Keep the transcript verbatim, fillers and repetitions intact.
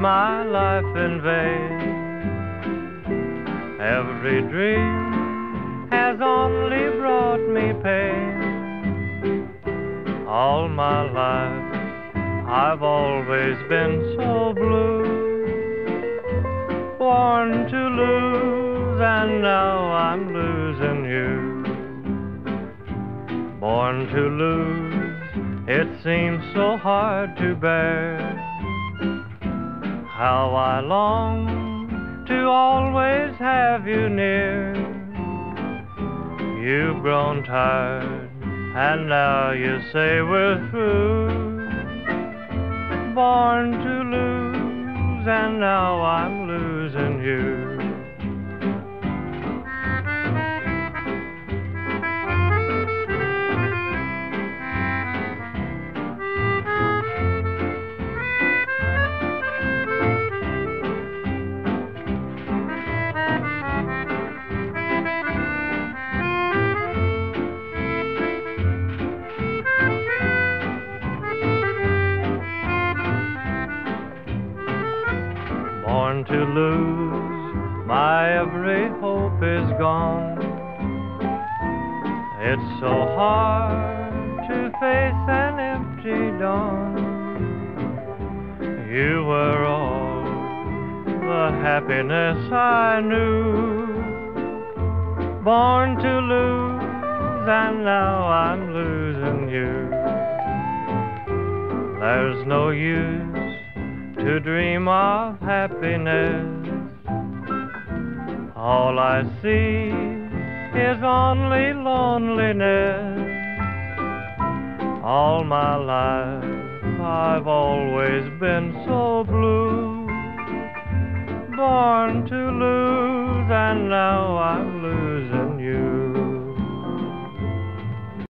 my life in vain. Every dream has only brought me pain. All my life I've always been so blue, born to lose, and now I'm losing you. Born to lose, it seems so hard to bear. How I long to always have you near. You've grown tired, and now you say we're through. Born to lose, and now I'm losing you. Born to lose, my every hope is gone. It's so hard to face an empty dawn. You were all the happiness I knew. Born to lose, and now I'm losing you. There's no use to dream of happiness. All I see is only loneliness. All my life I've always been so blue, born to lose.